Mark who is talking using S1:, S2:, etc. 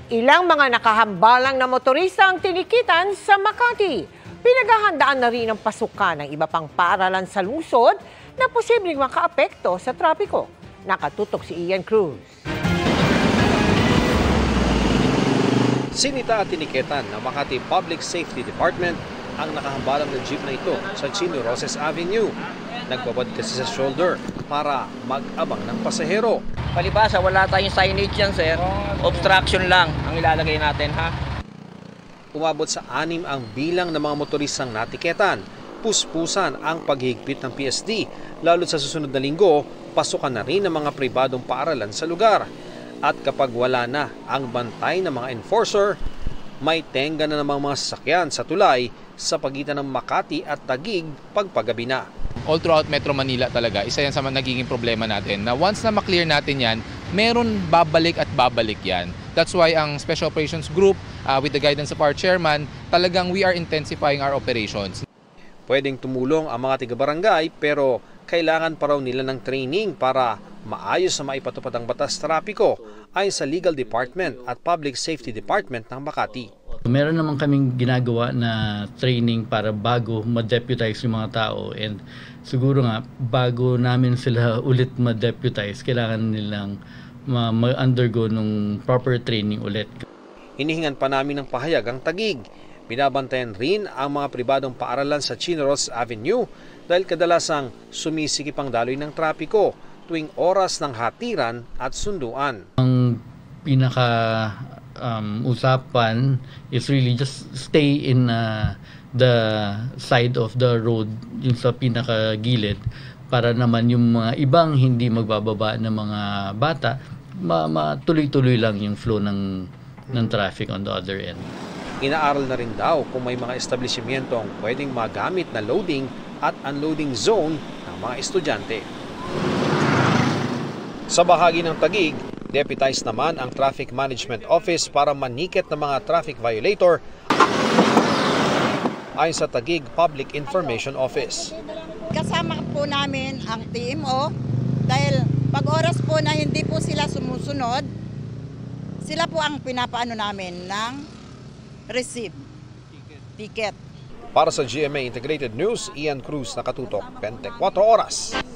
S1: Ilang mga nakahambalang na motorista ang tinikitan sa Makati. Pinaghahandaan na rin ang pasukan ng iba pang paaralan sa lungsod na posibleng makaapekto sa trapiko. Nakatutok si Ian Cruz.
S2: Sinita at tiniketan ng Makati Public Safety Department ang nakahambalang na jeep na ito sa Chino Roces Avenue. Nagbabad kasi sa shoulder para mag-abang ng pasahero.
S3: Palibasa, wala tayong signage yan, sir. Obstruction lang ang ilalagay natin, ha?
S2: Umabot sa 6 ang bilang ng mga motoristang natiketan. Puspusan ang paghigpit ng PSD. Lalo sa susunod na linggo, pasukan na rin ng mga pribadong paaralan sa lugar. At kapag wala na ang bantay ng mga enforcer, may tenga na namang mga sasakyan sa tulay sa pagitan ng Makati at Taguig pagpagabi na.
S4: All throughout Metro Manila talaga, isa yan sa nagiging problema natin na once na maklear natin yan, meron babalik at babalik yan. That's why ang Special Operations Group, with the guidance of our chairman, talagang we are intensifying our operations.
S2: Pwedeng tumulong ang mga tiga-barangay pero kailangan pa raw nila ng training para maayos na maipatupad ang batas trapiko ayon sa Legal Department at Public Safety Department ng Makati.
S5: Meron naman kaming ginagawa na training para bago ma-deputize yung mga tao, and siguro nga bago namin sila ulit ma-deputize, kailangan nilang ma-undergo nung proper training ulit.
S2: Hinihingan pa namin ng pahayag ang Taguig. Binabantayan rin ang mga pribadong paaralan sa Chino Roces Avenue dahil kadalasang sumisikip ang daloy ng trapiko tuwing oras ng hatiran at sunduan.
S5: Ang pinaka usapan is really just stay in the side of the road, yung sa pinakagilid, para naman yung mga ibang hindi magbababa ng mga bata, matuloy-tuloy lang yung flow ng traffic on the other end.
S2: Inaaral na rin daw kung may mga establishmentong pwedeng magamit na loading at unloading zone ng mga estudyante. Sa bahagi ng Taguig, deputized naman ang Traffic Management Office para maniket ng mga traffic violator ayon sa Taguig Public Information Office.
S6: Kasama po namin ang TMO dahil pag oras po na hindi po sila sumusunod, sila po ang pinapaano namin ng receive ticket.
S2: Para sa GMA Integrated News, Ian Cruz, nakatutok 24 oras.